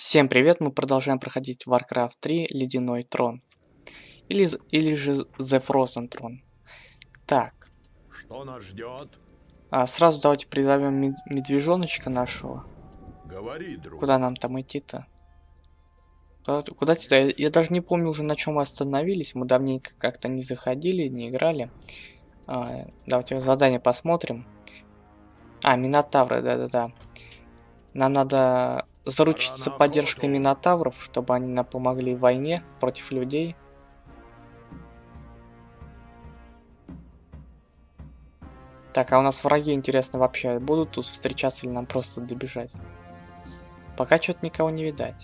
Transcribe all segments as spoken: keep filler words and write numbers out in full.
Всем привет, мы продолжаем проходить Warcraft три Ледяной Трон. Или, з- или же The Frozen Throne. Так, Что нас ждет? а сразу давайте призовем мед- медвежоночка нашего. Говори, друг. Куда нам там идти-то? Куда, куда сюда? Я, я даже не помню уже, на чем мы остановились. Мы давненько как-то не заходили, не играли. А, давайте задание посмотрим. А, Минотавры, да-да-да. Нам надо заручиться Пора на поддержкой охоту. Минотавров, чтобы они нам помогли в войне против людей. Так, а у нас враги, интересно, вообще будут тут встречаться или нам просто добежать? Пока что-то никого не видать.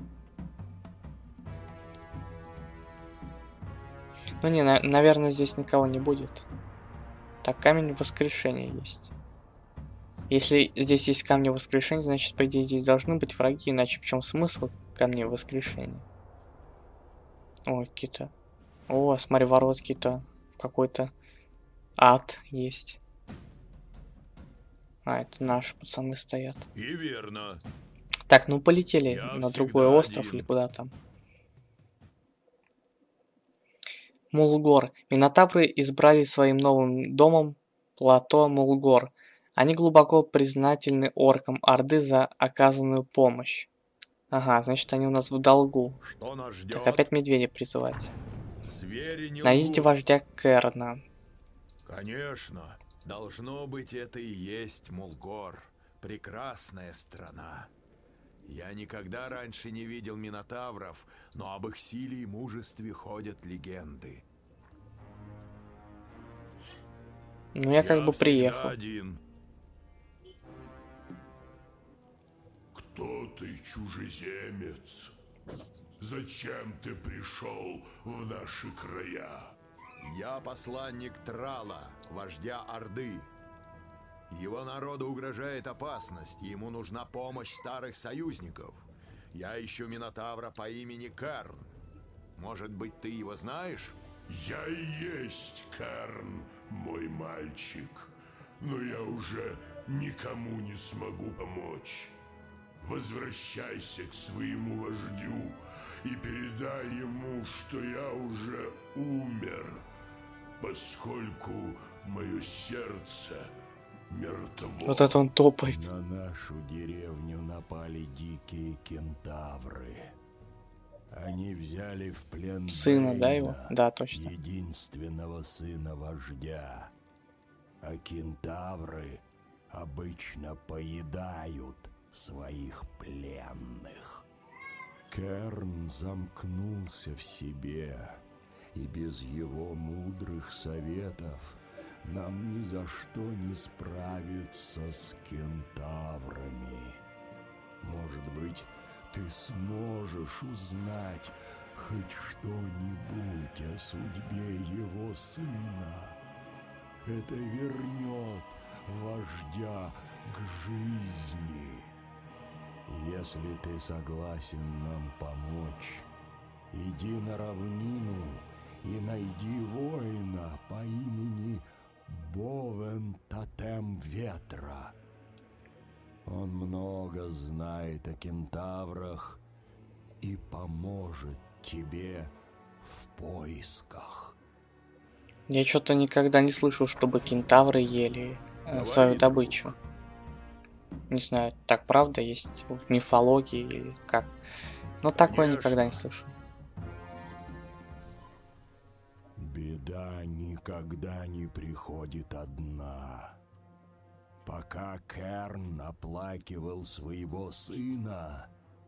Ну не, на- наверное, здесь никого не будет. Так, камень воскрешения есть. Если здесь есть камни воскрешения, значит, по идее, здесь должны быть враги, иначе в чем смысл камней воскрешения? Ой, какие-то... О, смотри, ворот какие-то в какой-то ад есть. А, это наши пацаны стоят. И верно. Так, ну полетели Я на другой всегда остров один. или куда там. Мулгор. Минотавры избрали своим новым домом плато Мулгор. Они глубоко признательны оркам Орды за оказанную помощь. Ага, значит они у нас в долгу. Что нас ждет? Так, опять медведя призывать. Звери не Найдите лгут. вождя Керна. Конечно. Должно быть, это и есть Мулгор. Прекрасная страна. Я никогда раньше не видел минотавров, но об их силе и мужестве ходят легенды. Ну я как бы всегда приехал. один. Кто ты, чужеземец? Зачем ты пришел в наши края? Я посланник Трала, вождя Орды. Его народу угрожает опасность, и ему нужна помощь старых союзников. Я ищу Минотавра по имени Керн. Может быть, ты его знаешь? Я и есть Керн, мой мальчик. Но я уже никому не смогу помочь. Возвращайся к своему вождю и передай ему, что я уже умер, поскольку мое сердце мертво. Вот это он топает. На нашу деревню напали дикие кентавры. Они взяли в плен Сына, да, его? Бэйна, Да, точно. единственного сына вождя. А кентавры обычно поедают своих пленных. Керн замкнулся в себе, и без его мудрых советов нам ни за что не справиться с кентаврами. Может быть, ты сможешь узнать хоть что-нибудь о судьбе его сына. Это вернет вождя к жизни. Если ты согласен нам помочь, иди на равнину и найди воина по имени Бовен Тотем Ветра. Он много знает о кентаврах и поможет тебе в поисках. Я что-то никогда не слышал, чтобы кентавры ели э, Говори, свою друг. добычу. Не знаю, так правда есть в мифологии или как. Но такое никогда не Конечно. слышал. Беда никогда не приходит одна. Пока Керн оплакивал своего сына,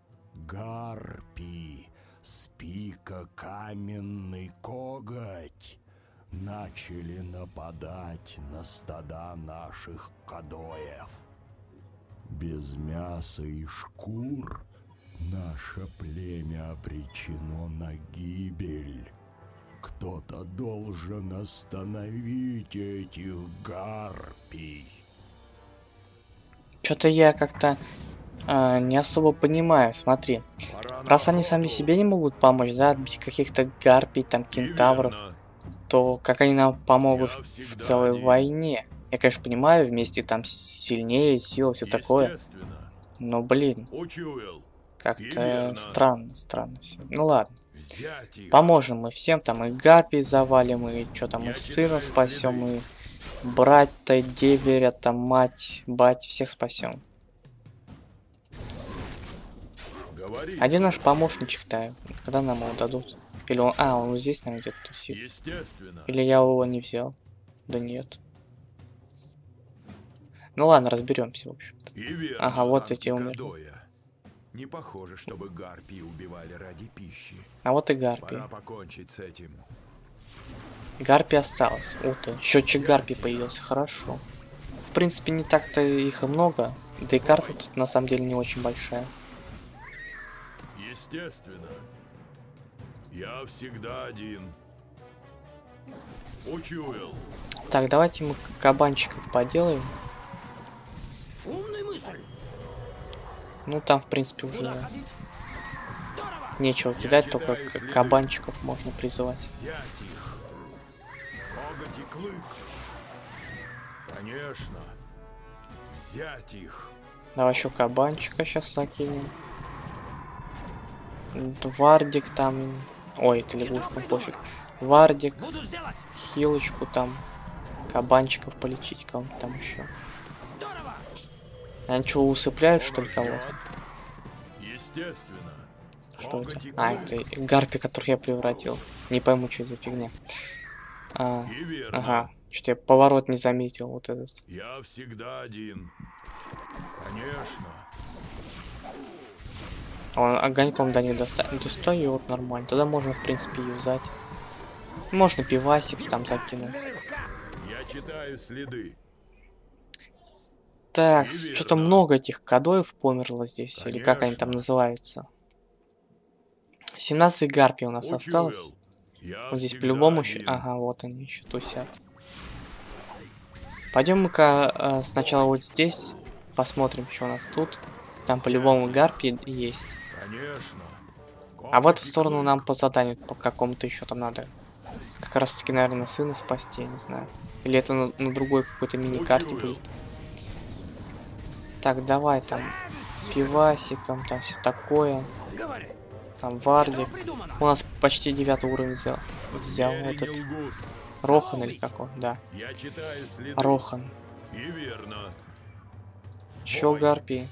Гарпи с пика Каменный Коготь начали нападать на стада наших кадоев. Без мяса и шкур наше племя обречено на гибель. Кто-то должен остановить этих гарпий. Что-то я как-то а, не особо понимаю. Смотри, Пора на раз они сами охоту. себе не могут помочь, да, отбить каких-то гарпий, там, И кентавров, верно. то как они нам помогут Я в всегда целой один. войне? Я, конечно, понимаю, вместе там сильнее, сила, все такое. Естественно. Но, блин, Учуял. Как-то странно, странно все. Ну ладно. Взять их. Поможем мы всем, там и Гарпий завалим, и что там, и сына спасем, и брать-то, деверя, там мать, бать, всех спасем. Говори. Один наш помощничек-то, когда нам его дадут? Или он, а, он здесь, наверное, где-то тусит. Естественно. Или я его не взял? Да нет. Ну ладно, разберемся, в общем-то. И верно, Ага, вот останки эти умерли. Кадоя. Не похоже, чтобы гарпии убивали ради пищи. А вот и Гарпий. Пора покончить с этим. Гарпий осталось. Ух ты, счетчик Гарпий появился, хорошо. В принципе, не так-то их и много. Да и карта тут на самом деле не очень большая. Естественно. Я всегда один. Учуял. Так, давайте мы кабанчиков поделаем. Умная мысль. Ну, там, в принципе, уже нечего кидать, только к- кабанчиков можно призывать. Взять их. Коготь и клык. Конечно. Взять их. Давай еще кабанчика сейчас закинем. Вардик там. Ой, это лягушка, пофиг. Вардик, Буду сделать. хилочку там. Кабанчиков полечить, кого-нибудь там еще. Здорово. Они что, усыпляют, что ли, кого-то? Естественно. Что это? Коготь и А, клык. это гарпи, которых я превратил. Не пойму, что это за фигня. А, И верно. ага, что-то я поворот не заметил, вот этот. Я всегда один. Конечно. Он огоньком до них достает. Достает нормально. Тогда можно, в принципе, юзать. Можно пивасик там закинуть. Я читаю следы. Так, И что-то верно. много этих кадоев померло здесь. Или как они там Конечно. называются. семнадцать гарпий у нас Учуял. осталось. Я Вот здесь всегда по-любому еще... один. Ага, вот они еще тусят. Пойдем мы-ка э, сначала вот здесь. Посмотрим, что у нас тут. Там по-любому гарпии есть. Конечно. А в Коготь эту и сторону клык. нам по заданию по какому-то еще там надо. Как раз таки, наверное, сына спасти, я не знаю. Или это на, на другой какой-то мини-карте Учуял. будет. Так, давай там пивасиком, там все такое. Говори. Там Вардик. Что придумано? У нас почти девятый уровень взял. Взял Звери не этот лгут. Рохан или как он, да. Я читаю следы. Рохан. И верно. Еще Бой. гарпии.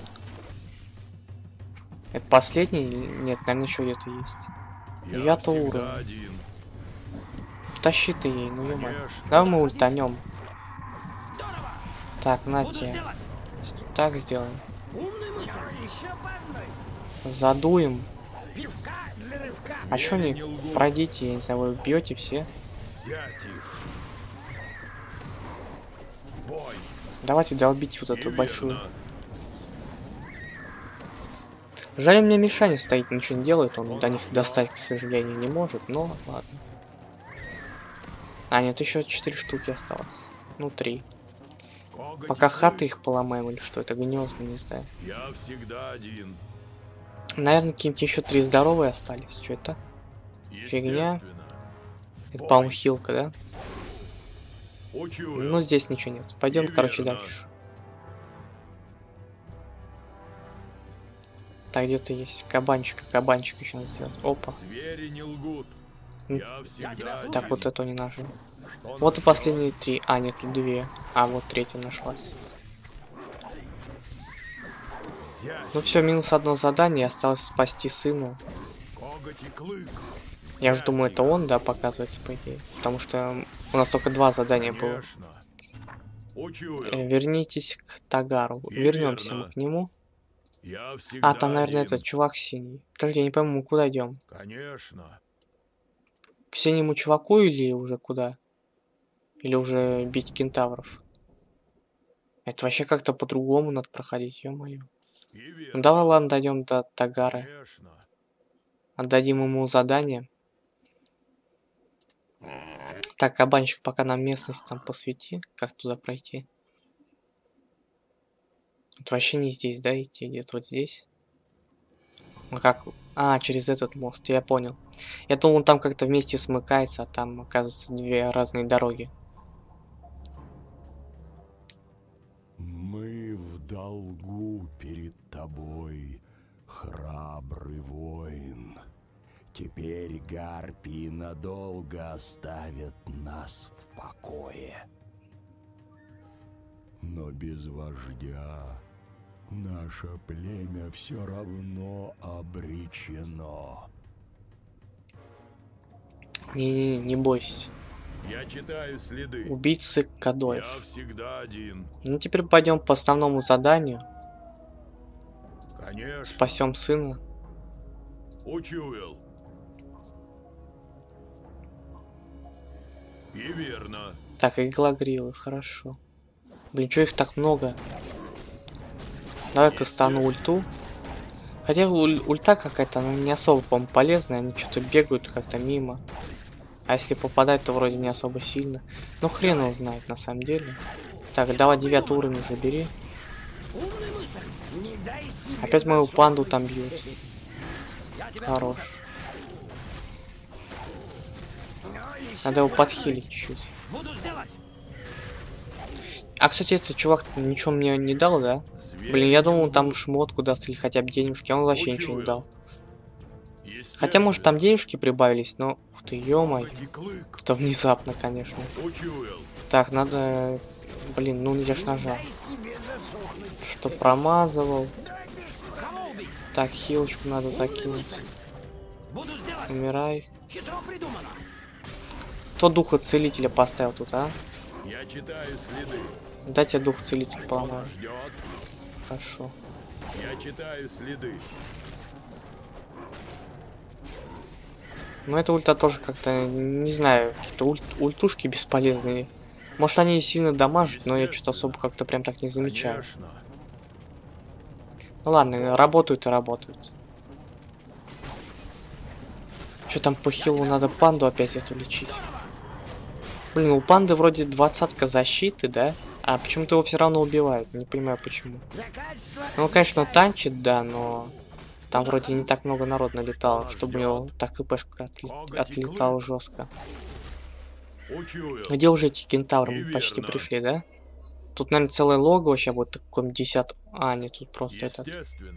Это последний? или- Нет, наверное, еще где-то есть. Я Девятый всегда уровень. один. Втащи ты ей, ну ё Конечно. Давай мы ультанем. Здорово. Так, на Буду тебе. сделать. Так сделаем. Умная мысль. Еще по одной. Задуем. Пивка для рывка. А чё Звери не не лгут. пройдите, я не знаю, вы бьете все? Взять их. В бой. Давайте долбить вот И эту большую. верно. Жаль, у меня Мишаня стоит, ничего не делает, он до них достать, к сожалению, не может, но ладно. А, нет, еще четыре штуки осталось. Ну, три. Коготь Пока и клык. хаты их поломаем или что, это гнезда, не знаю. Я всегда один. Наверное, какие-нибудь еще три здоровые остались. Что это? Фигня. Естественно. Это, Бой. по-моему, хилка, да? Учуял. Ну, здесь ничего нет. Пойдем, И короче, верно. дальше. Так, где-то есть кабанчика. Кабанчик еще надо сделать. Опа. Звери не лгут. М. Я всегда тебя один. Так, вот это не нажим. Что Вот и на последние три. А, нет, тут две. А, вот третья нашлась. взять Ну все, минус одно задание. Осталось спасти сына. коготь и клык. Я же Взять думаю, их. это он, да, показывается, по идее. Потому что у нас только два задания было. Конечно. Учуял. Э, Вернитесь к Тагару. И Вернемся мы верно. к нему. Я всегда А, там, наверное, один. этот чувак синий. Подожди, я не пойму, мы куда идем? Конечно. К синему чуваку или уже куда? Или уже бить кентавров? Это вообще как-то по-другому надо проходить, ё-моё. И Ну верно. давай, ладно, дойдем до Тагары. Конечно. Отдадим ему задание. Так, кабанчик, пока нам местность там посвети. Как туда пройти? Это вообще не здесь, да, идти? Где-то вот здесь? Ну как? А, через этот мост, я понял. Я думал, он там как-то вместе смыкается, а там, оказывается, две разные дороги. Мы в долгу перед тобой, храбрый. Теперь гарпии надолго оставят нас в покое. Но без вождя наше племя все равно обречено. Не-не-не, не бойся. Я читаю следы. Убийцы Кадоев. Я всегда один. Ну теперь пойдем по основному заданию. Конечно. Спасем сына. Учуял. И верно. Так, игла-грилы, хорошо. Блин, чё их так много? Давай-ка стану ульту. Хотя уль ульта какая-то, она не особо, по-моему, полезная. Они что-то бегают как-то мимо. А если попадать, то вроде не особо сильно. Ну хрен его знает на самом деле. Так, давай девятый уровень уже бери. Опять мою панду там бьют. Хорош. Надо его подхилить чуть-чуть. А, кстати, этот чувак ничего мне не дал, да? Блин, я думал, там шмотку даст или хотя бы денежки, а он вообще ничего не дал. Хотя, может, там денежки прибавились, но... Ух ты, ё-моё. Это внезапно, конечно. Так, надо... Блин, ну я ж нажал. Что промазывал. Так, хилочку надо закинуть. Умирай. Кто духа целителя поставил тут, а? Я читаю следы. Дайте дух целителя поломаю. Хорошо. Я читаю следы. Но эта ульта тоже как-то, не знаю, какие-то уль ультушки бесполезные. Может, они сильно дамажат, но я что-то особо как-то прям так не замечаю. Конечно. Ну ладно, работают и работают. Что там по хилу надо панду опять эту лечить? Блин, у панды вроде двадцатка защиты, да? А почему-то его все равно убивают. Не понимаю почему. Ну, конечно, танчит, да, но... Там вроде не так много народ налетало, чтобы у него так хпшка отли... отлетала жестко. Где уже эти кентавры? Мы почти пришли, да? Тут, наверное, целое логово сейчас будет такое десят. А, нет, тут просто этот.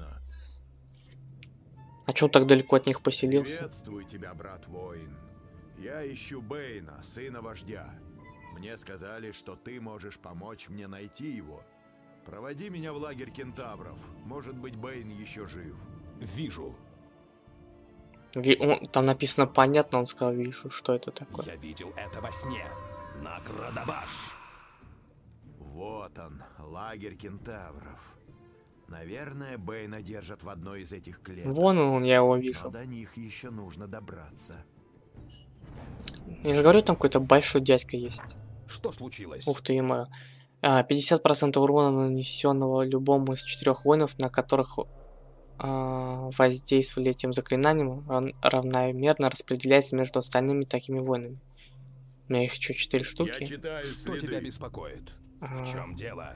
А чё он так далеко от них поселился? Приветствую тебя, брат воин. Я ищу Бэйна, сына вождя. Мне сказали, что ты можешь помочь мне найти его. Проводи меня в лагерь кентавров. Может быть, Бэйн еще жив. Вижу. Ви... Он... Там написано понятно, он сказал, вижу, что это такое. Я видел это во сне. На Градабаш. Вот он, лагерь кентавров. Наверное, Бэйна держат в одной из этих клеток. Вон он, я его вижу. Но до них еще нужно добраться. Я же говорю, там какой-то большой дядька есть. Что случилось? Ух ты, ё-моё. пятьдесят процентов урона, нанесенного любому из четырех воинов, на которых а, воздействовали этим заклинанием, равномерно распределяется между остальными такими воинами. У меня их что, четыре штуки? Я читаю Что следы. тебя беспокоит? А... В чем дело?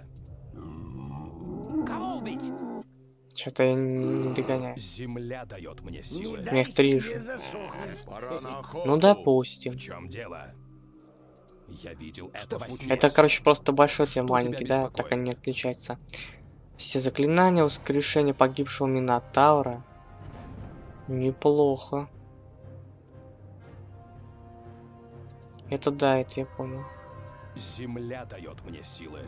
Кого убить? Что-то я не, не догоняю. Земля дает мне силы. У меня их три же. Пора на охоту. Ну допустим. В чем дело? Я видел это во сне. Это, короче, просто большой, Что ты маленький, тебя да? беспокоит? Так они не отличаются. Все заклинания, воскрешение погибшего Минотавра. Неплохо. Это да, это я понял. Земля дает мне силы.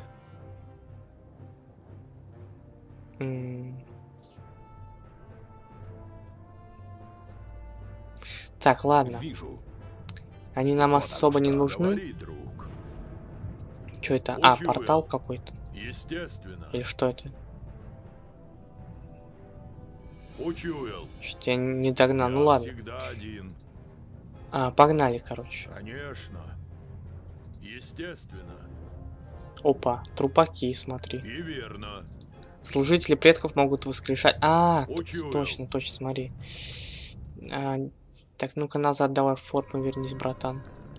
М. Так, ладно. Вижу. Они нам особо не нужны. Говори, друг. Что это? А, Учуял. портал какой-то. Естественно. Или что это? Учуял. Чуть я не догнал. Я Ну ладно. всегда один. А, погнали, короче. Конечно. Естественно. Опа, трупаки, смотри. И верно. Служители предков могут воскрешать. А, т- Учуял. точно, точно, смотри. А, так, ну-ка назад давай в форму вернись, братан.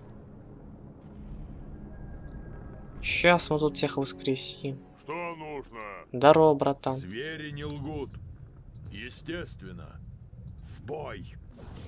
Сейчас мы тут всех воскресим. Что нужно? Здорово, братан. Звери не лгут. Естественно. В бой.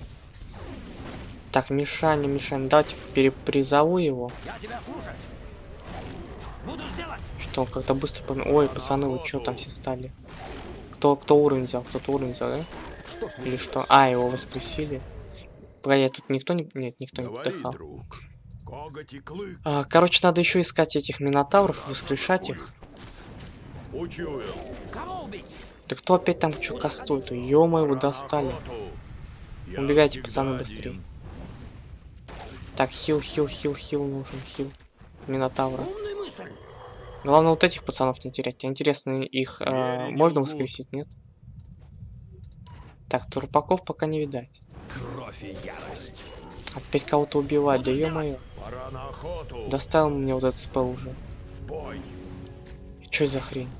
Так, Мишаня, Мишаня, давайте перепризову его. Я тебя слушать. Буду сделать. Что, он как-то быстро пом... Ой, пацаны, вы что там все стали? Кто, кто уровень взял? Кто-то уровень взял, да? Что Или случилось? что? А, его воскресили. Погоди, тут никто не... Нет, никто не Говори, подыхал. друг. Коготь и клык. А, короче, надо еще искать этих минотавров, воскрешать их. Учуял. Кого убить? Да кто опять там что кастует? Ё-моё, вы достали. Я Убегайте, всегда пацаны, один. быстрее. Так, хил, хил, хил, хил нужен, хил. Минотавра. Умная мысль. Главное вот этих пацанов не терять. Интересно, их э, можно воскресить, нет? Так, трупаков пока не видать. Кровь и ярость. Опять кого-то убивать, да ё-моё. Пора на охоту. Доставил мне вот этот спел уже. В бой. Чё за хрень?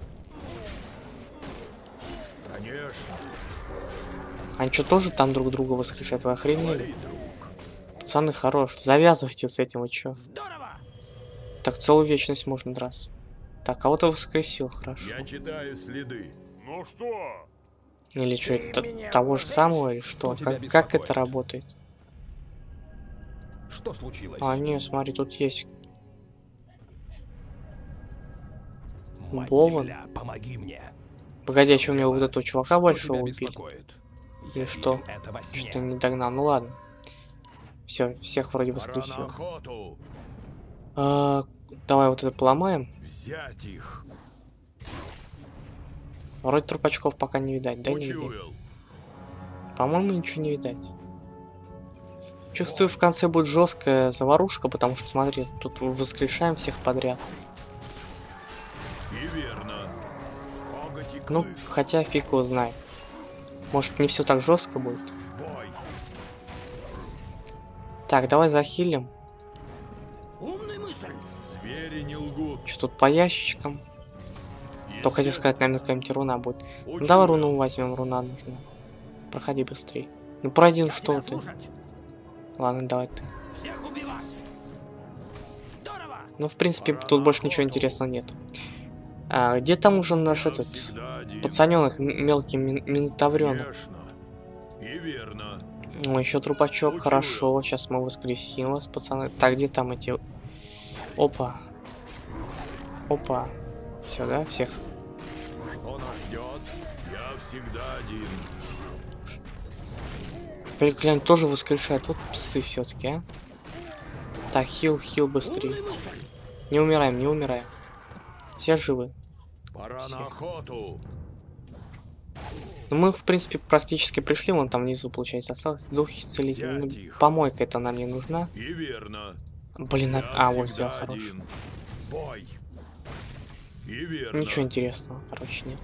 Конечно. Они что, тоже там друг друга воскрешают? Вы охренели? Говори, друг. Пацаны, хорош. Завязывайте с этим, вы чё? Здорово. Так, целую вечность можно драться. Так, кого-то воскресил, хорошо. Я читаю следы. Ну что? Или что, Ты это меня того же будешь? самого, или что? Что тебя Как, как это беспокоит? работает? Что случилось? А, не, смотри, тут есть. Мать Бован. земля, помоги мне. Погоди, а что, у меня вот этого чувака Что большого тебя убили? беспокоит? Или Я что? видел это во сне. Что-то не догнал. Ну ладно. Все, всех вроде Пора на воскресил. охоту. А, давай вот это поломаем. Взять их. Вроде трупачков пока не видать, да, нигде? Учуял. По-моему, ничего не видать. Чувствую, в конце будет жесткая заварушка, потому что, смотри, тут воскрешаем всех подряд. И верно. Коготь и Ну, клык. хотя фиг его знает. Может, не все так жестко будет. В бой. Так, давай захилим. Умная мысль. Звери не лгут. Что тут по ящичкам? Только хотел сказать, наверное, какая-нибудь руна будет. Ну, Учуял. давай руну возьмем, руна нужна. Проходи быстрее. Ну, пройди, ну Я что тебя ты. слушать. Ладно, давай ты. Всех убивать. Здорово. Ну, в принципе, Пора тут на больше ничего охоту. интересного нет. А, где там уже наш Я этот всегда один. пацаненок, м- мелкий мин- минотавренок? Конечно. И верно. Ну, еще трупачок, Учуял. хорошо. Сейчас мы воскресим вас, пацаны. Так, где там эти... Опа. Опа. Все, да? Всех. Что нас ждет? Я всегда один. Переклянь тоже воскрешает. Вот псы все-таки, а. Так, хил, хил быстрее. Умная мысль. Не умираем, не умираем. Все живы. Пора Всех. на охоту. Ну, мы, в принципе, практически пришли. Вон там внизу, получается, осталось. Духи целителя. Ну, Взять их. помойка это нам не нужна. И верно. Блин, а, Я а вот всегда взял, хорош. один. В бой. И верно. Ничего интересного, короче, нет.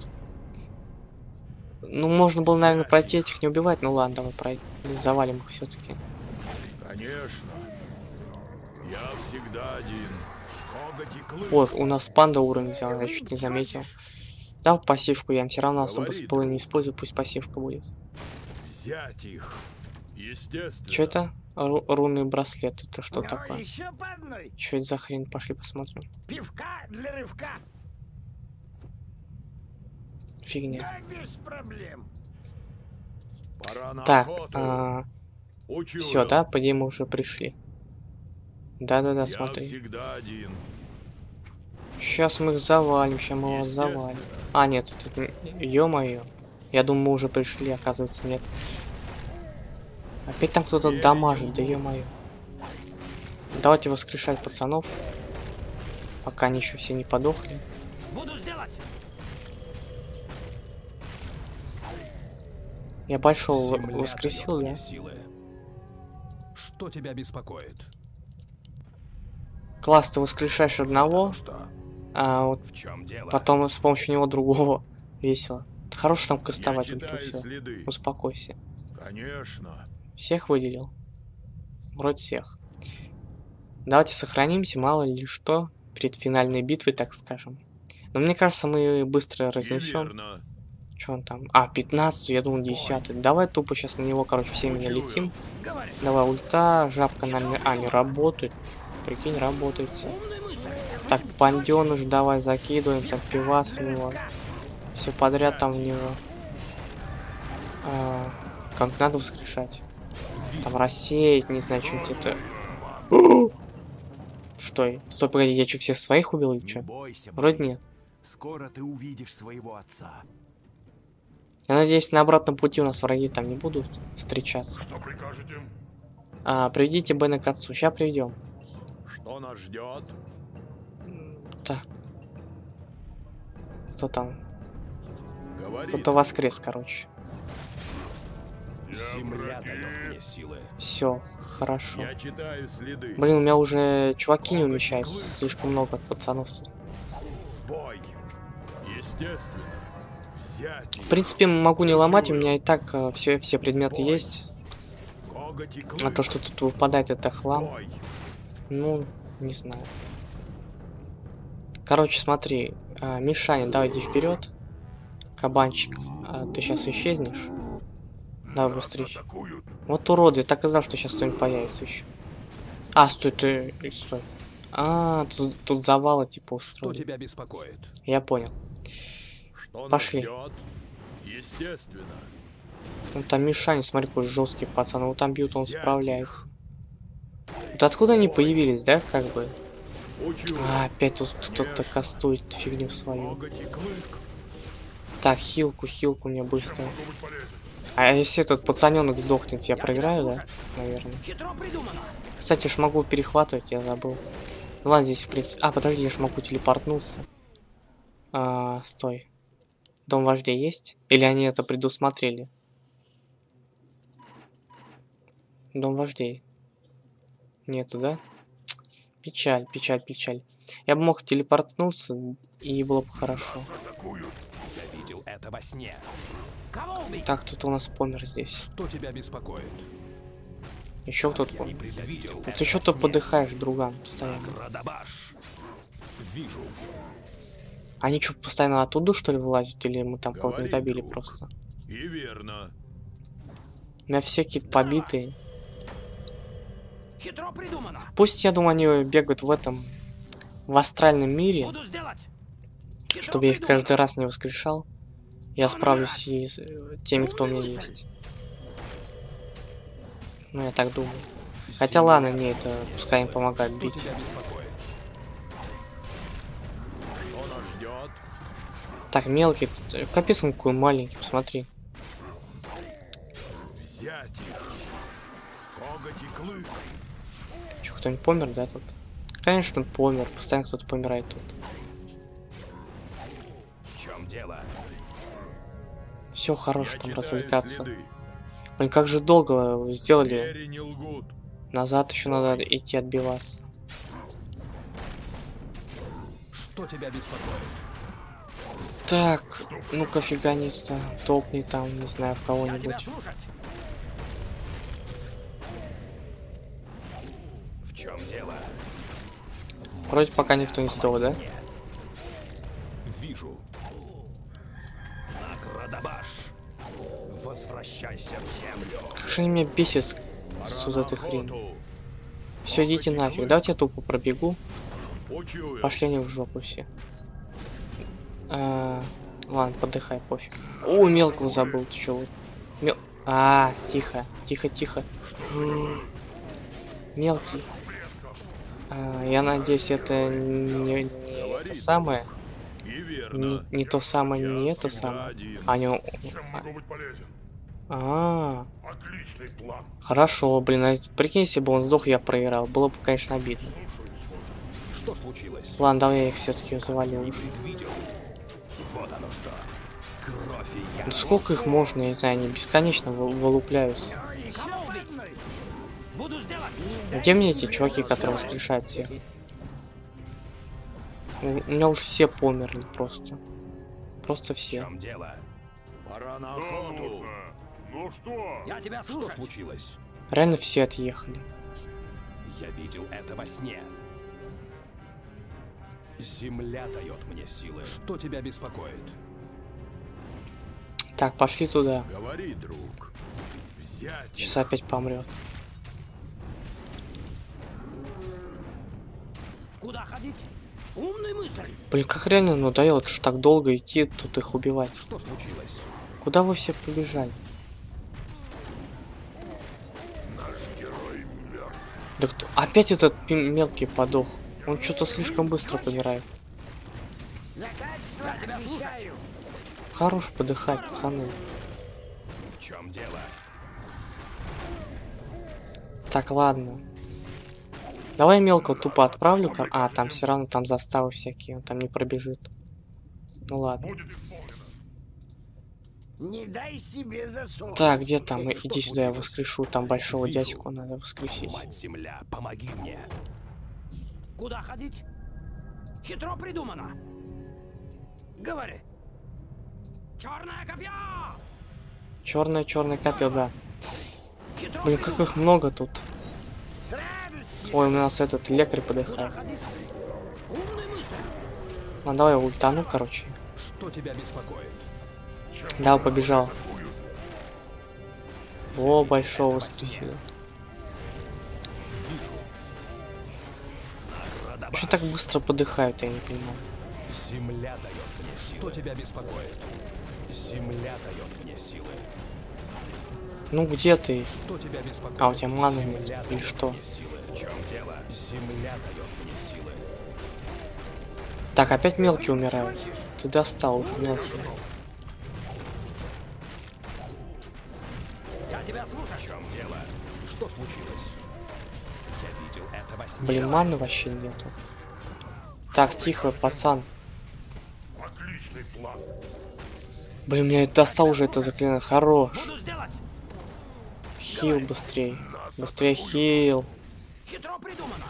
Ну, можно было, наверное, пройти этих не убивать. Ну ладно, давай пройдем. Завалим их все-таки. Конечно. Я всегда один. Коготь и клык. Ой, у нас панда уровень взял, я чуть не заметил. Дал пассивку, я все равно особо Говори, спылы не друг. использую, пусть пассивка будет. Взять их. Естественно. Что это? Ру- рунный браслет, это что Ну, такое? еще по одной. Что это за хрень? Пошли посмотрим. Пивка для рывка. Фигня. Да без проблем. Пора на Так, охоту. а, Учуял. все, да, по идее мы уже пришли. Да-да-да, Я смотри. всегда один. Сейчас мы их завалим, сейчас мы вас Естественно. завалим. А, нет, это... Ё-моё. Я думаю, мы уже пришли, оказывается, нет. Опять там кто-то Я дамажит, да не ё-моё. Давайте воскрешать пацанов. Пока они еще все не подохли. Буду сделать. Я большого Земля воскресил, дает да? мне силы. Что тебя беспокоит? Класс, ты воскрешаешь одного, Что? а вот В чем дело? потом с помощью него другого. Весело. Хорош там Я кастовать, вот читаю все. следы. Успокойся. Конечно. Всех выделил? Вроде всех. Давайте сохранимся, мало ли что, перед финальной битвой, так скажем. Но мне кажется, мы быстро И разнесем. верно. Что он там? А, пятнадцать, я думал, десятый. Давай тупо сейчас на него, короче, всеми Учуял. налетим. Говори. Давай, ульта, жабка на мне. А, не работает. Прикинь, работает все. Умная мысль. Так, панденыш, давай закидываем, там пивас в него. Все подряд там в него. А, как надо воскрешать. Там рассеять, не знаю, что-нибудь это. Что? Стой, погоди, я что, всех своих убил или Не что? бойся, Вроде Блейд. нет. Скоро ты увидишь своего отца. Я надеюсь, на обратном пути у нас враги там не будут встречаться. Что прикажете? А, приведите Бена к отцу. Сейчас приведем. Что нас ждет? Так. Кто там? Говори. Кто-то воскрес, короче. Земля дает мне силы. Все, хорошо. Я читаю следы. Блин, у меня уже чуваки не умещаются. Слишком много пацанов тут. В бой. Естественно. Взять В принципе, могу не ломать, у меня и так э, все, все предметы есть. коготь и клык. А то, что тут выпадает, это хлам. Бой. Ну, не знаю. Короче, смотри. А, Мишаня, давай иди вперед. Кабанчик, а, ты сейчас исчезнешь. Давай быстрее. Атакуют. Вот уроды, я так и знал, что сейчас кто-нибудь появится еще. А, стой, ты... Стой. А, тут, тут завалы типа Что устроили. тебя беспокоит? Я понял. Что Пошли. нас ждет? Естественно. Ну там Мишаня, смотри, какой жесткий пацан. Его там бьют, он справляется. Вот откуда они появились, да, как бы? Учу. А, опять тут кто-то кастует фигню свою. Коготь и клык. Так, хилку, хилку мне быстро. Могу быть полезен. А если этот пацаненок сдохнет, я Я проиграю, тебя да? слушаю. Наверное. Хитро придумано. Кстати, ж могу перехватывать, я забыл. Ладно, здесь в принципе... А, подожди, я ж могу телепортнуться. А, стой. Дом вождей есть? Или они это предусмотрели? Дом вождей. Нету, да? Печаль, печаль, печаль. Я бы мог телепортнуться, и было бы хорошо. Атакуют. Я видел это во сне. Кого убить? Так, кто-то у нас помер здесь. Что тебя беспокоит? Еще кто-то Я помер. не предвидел. Ну ты что-то подыхаешь, друган, постоянно. Радабаш. Вижу. Они что, постоянно оттуда, что ли, вылазят? Или мы там кого-то не Говори, добили друг. просто? И верно. У меня все какие-то побитые. Хитро придумано. Пусть, я думаю, они бегают в этом... В астральном мире, Буду сделать. Хитро чтобы я их придумано. каждый раз не воскрешал. Я справлюсь и с э, теми, кто у меня есть. Ну, я так думаю. Хотя ладно, не, это пускай им помогает Что бить. тебя беспокоит? Что нас ждет? Так, мелкий, тут, э, капец он какой маленький, посмотри. Взять их. Коготь и клык. Че, кто-нибудь помер, да, тут? Конечно, помер, постоянно кто-то помирает тут. В чем дело? Все, хорош Я там читаю развлекаться. следы. Блин, как же долго вы сделали. Звери не лгут. Назад еще надо идти отбиваться. Что тебя беспокоит? Так, ну-ка фига сюда, топни там, не знаю, в Я тебя кого-нибудь. слушать. В чем дело? Вроде пока никто не сдох, да? Нет. Вижу. Радабаш. Возвращайся в землю. Как же они меня бесят с Пора с на вот этой хрень. охоту. Все, идите нафиг, давайте я тупо пробегу. Учую. Пошли они в жопу все. А, ладно, подыхай, пофиг. О, мелкого забыл, ты чё вот. Мел... А, тихо, тихо, тихо. Мелкий. А, я надеюсь, это не, не это самое. И Не, верно. не то самое, не Я это всегда самое. один. А, не... Чем могу быть полезен? А, Отличный план. хорошо, блин, а прикинь, если бы он сдох, я проиграл. Было бы, конечно, обидно. Что случилось? Ладно, давай я их все-таки завалил Не уже. предвидел. Вот оно что. Кровь и Да яд. сколько их можно, я не знаю, они бесконечно вы- вылупляются. Кого убить? Буду сделать. Где мне эти чуваки, которые воскрешают всех? У у меня уж все померли просто. Просто В все. чем дело? Пора на Да, охоту. нужно. Ну что? Я тебя Что слушать. случилось? Реально все отъехали. Я видел это во сне. Земля дает мне силы. Что тебя беспокоит? Так, пошли туда. Говори, друг. Взять их. Сейчас опять помрет. Куда ходить? Умная мысль. Блин, как реально надоело, что ж так долго идти, тут их убивать. Что случилось? Куда вы все побежали? Наш герой мертв. Да кто? Опять этот м- мелкий подох. Он что-то слишком быстро помирает. Я тебя слушаю. Хорош подыхать, пацаны. В чем дело? Так, ладно. Давай мелко тупо отправлю. А, там все равно там заставы всякие. Он там не пробежит. Ну ладно. Будет исполнено. Не дай себе засунуть. Так, где там? Что Иди сюда, я случилось? воскрешу. Там большого Вижу. дядьку надо воскресить. Мать-Земля, помоги мне. Куда ходить? Хитро придумано. Говори. Черное копье! Черное, черное копье, да. Хитро Блин, как придумано. их много тут. С радостью. Ой, у нас этот лекарь Куда подыхает. ходить? Умная мысль. Ну давай ультану, короче. Что тебя беспокоит? Да, побежал. Во, большого воскресили. Почему так быстро подыхают, я не понимаю. Земля дает мне силы. Что тебя беспокоит? Земля дает мне силы. Ну где ты? Что тебя беспокоит? А, у тебя маны нет, Земля или дает что? мне силы. В чем дело? Земля дает мне силы. Так, опять мелкие умирают. Ты достал уже, мелкий. Я тебя слушаю. В чем дело? Что случилось? Я видел это во сне. Блин, маны вообще нету. Так, тихо, пацан. Отличный план. Блин, меня достал уже это заклинание. Хорош. Буду сделать. Хил быстрее. Быстрее хил. Хитро придумано.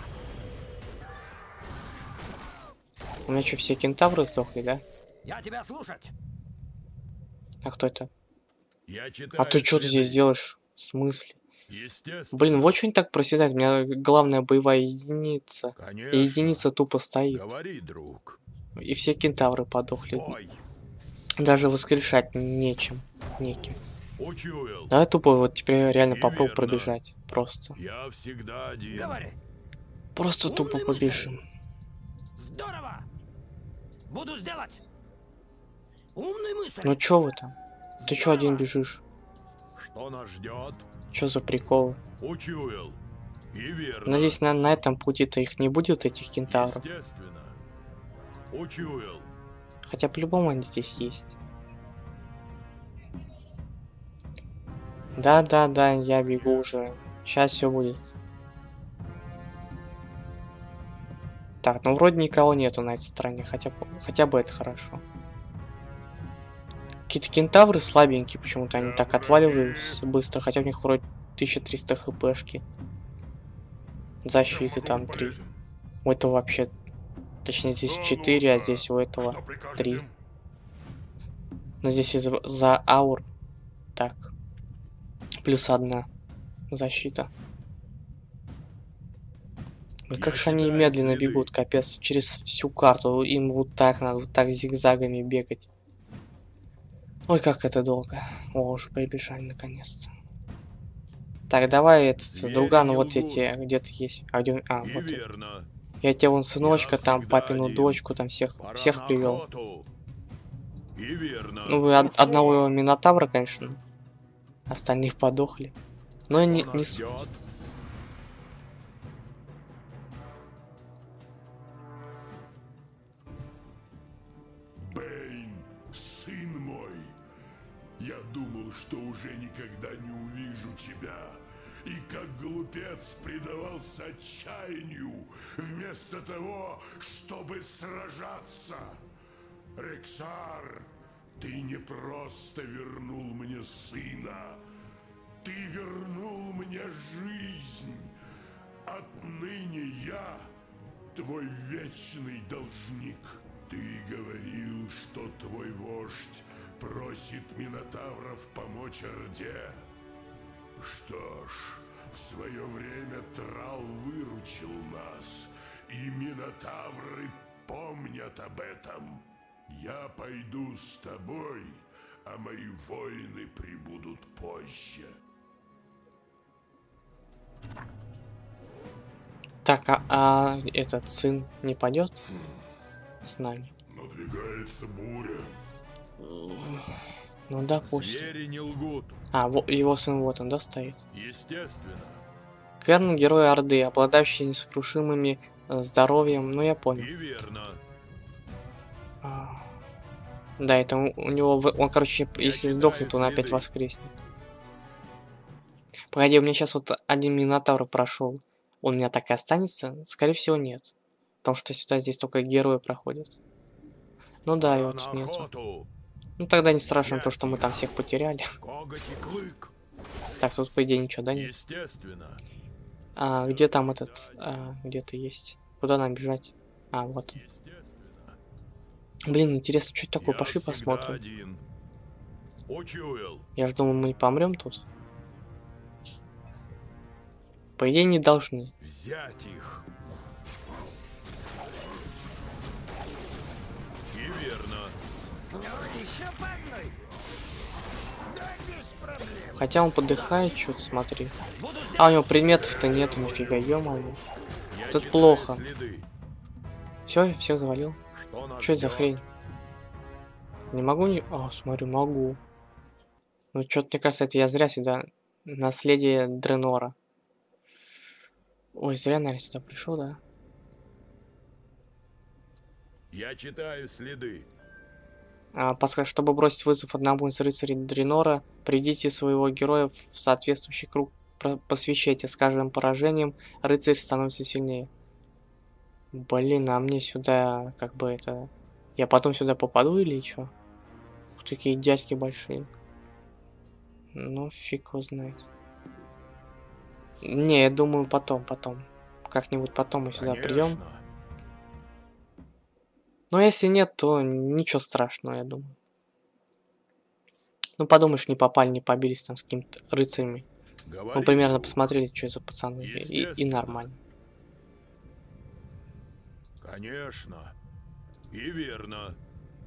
У меня что, все кентавры сдохли, да? Я тебя слушать. А кто это? Я читаю А ты что ты здесь следы. делаешь? В смысле? Естественно. Блин, вот что они так проседают. У меня главная боевая единица. Конечно. И единица тупо стоит. Говори, друг. И все кентавры подохли. Бой. Даже воскрешать нечем. Неким. Учуял. Давай тупо вот теперь реально И попробуй верно. пробежать. Просто. Я всегда один. Говори. Просто тупо Умный побежим. Здорово. Буду сделать. Умная мысль. Ну чё вы там? Ты чё один бежишь? Что нас ждет? Чё за приколы? Учуял. И верно. Надеюсь, на, на этом пути-то их не будет, этих кентавров. Естественно. Учуял. Хотя по-любому они здесь есть. Да-да-да, я бегу уже. Сейчас все будет. Так, ну вроде никого нету на этой стороне, хотя, бы- хотя бы это хорошо. Какие-то кентавры слабенькие, почему-то они так отваливались быстро, хотя у них вроде тысяча триста хпшки. Защиты там три. У этого вообще, точнее здесь четыре, а здесь у этого три. Но здесь из за аур. Так. Плюс одна защита. Блин, как же они медленно бегут, капец, через всю карту. Им вот так надо, вот так зигзагами бегать. Ой, как это долго. О, уже прибежали наконец-то. Так, давай этот, Звери друган, не вот лгут. эти, где ты есть? А, где... а И вот. он. верно. Я тебе вон сыночка, Я там всегда папину один. дочку, там всех, Пора всех на привел. охоту. И верно. Ну, вы од- одного минотавра, конечно. Остальных подохли. Но и не, Что не нас суть. ждет? Бэйн, сын мой, я думал, что уже никогда не увижу тебя. И как глупец предавался отчаянию, вместо того, чтобы сражаться. Рексар, ты не просто вернул мне сына, ты вернул мне жизнь. Отныне я твой вечный должник. Ты говорил, что твой вождь просит Минотавров помочь Орде. Что ж, в свое время Трал выручил нас, и Минотавры помнят об этом. Я пойду с тобой, а мои воины прибудут позже. Так, а, а этот сын не пойдет с нами? Надвигается буря. Ну, допустим. Звери не лгут. А, во, его сын вот он, да, стоит? Естественно. Керн — герой Орды, обладающий несокрушимыми э, здоровьем, ну я понял. И верно. А, да, это у, у него, в- он, короче, если читаю сдохнет, он опять следы. воскреснет. Погоди, у меня сейчас вот один Минотавр прошел. Он у меня так и останется? Скорее всего, нет. Потому что сюда здесь только герои проходят. Ну да, его тут нету. Ну тогда не страшно то, что мы там всех потеряли. Так, тут по идее ничего, да, нет? Естественно. А, где там этот... А, где-то есть. Куда нам бежать? А, вот он. Блин, интересно, что это такое? Пошли посмотрим. Один. Учуял. Я же думаю, мы не помрем тут. По идее, не должны. Взять их. И верно. Еще по одной. Да без проблем. Хотя он подыхает, что-то, смотри. А, у него предметов-то нету, нифига, ё-моё. Я Тут читаю плохо. следы. Все, я всех завалил. Что нас Что это за ждет? хрень? Не могу не... А, смотри, могу. Ну, что-то, мне кажется, это я зря сюда... Наследие Дренора. Ой, зря, наверное, сюда пришел, да? Я читаю следы. А, подсказ, чтобы бросить вызов одному из рыцарей Дренора, приведите своего героя в соответствующий круг про- посвящения. С каждым поражением рыцарь становится сильнее. Блин, а мне сюда, как бы это... Я потом сюда попаду или что? Ух, такие дядьки большие. Ну, фиг его знает. Не, я думаю, потом, потом. Как-нибудь потом мы сюда придем. Конечно. Но если нет, то ничего страшного, я думаю. Ну, подумаешь, не попали, не побились там с какими-то рыцарями. Говори. Мы примерно посмотрели, что это за пацаны. И, и Естественно. нормально. Конечно. И верно.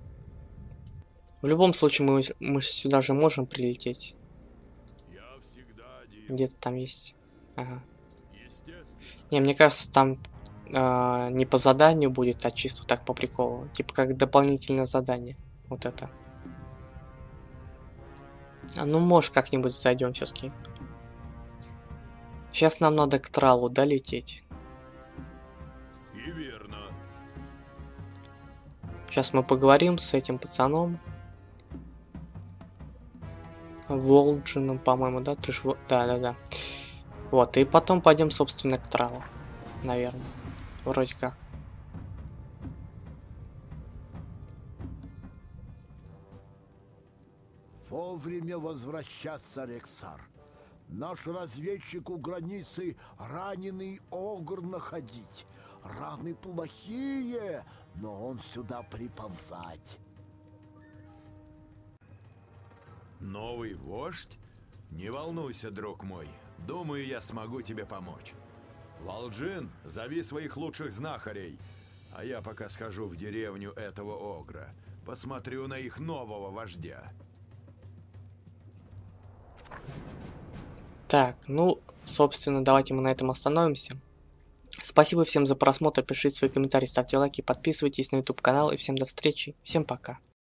В любом случае, мы, мы сюда же можем прилететь. Я всегда один. Где-то там есть. Ага. Естественно. Не, мне кажется, там э, не по заданию будет, а чисто так по приколу. Типа как дополнительное задание. Вот это. А ну, может, как-нибудь зайдем все-таки. Сейчас нам надо к Тралу долететь. И верно. Сейчас мы поговорим с этим пацаном. Волджином, по-моему, да? Ты ж... во- Да, да, да. Вот, и потом пойдем, собственно, к Тралу. Наверное. Вроде как. Вовремя возвращаться, Рексар. Наш разведчик у границы раненый огр находить. Раны плохие, но он сюда приползать. Новый вождь? Не волнуйся, друг мой. Думаю, я смогу тебе помочь. Волджин, зови своих лучших знахарей. А я пока схожу в деревню этого огра. Посмотрю на их нового вождя. Так, ну, собственно, давайте мы на этом остановимся. Спасибо всем за просмотр, пишите свои комментарии, ставьте лайки, подписывайтесь на YouTube канал и всем до встречи. Всем пока.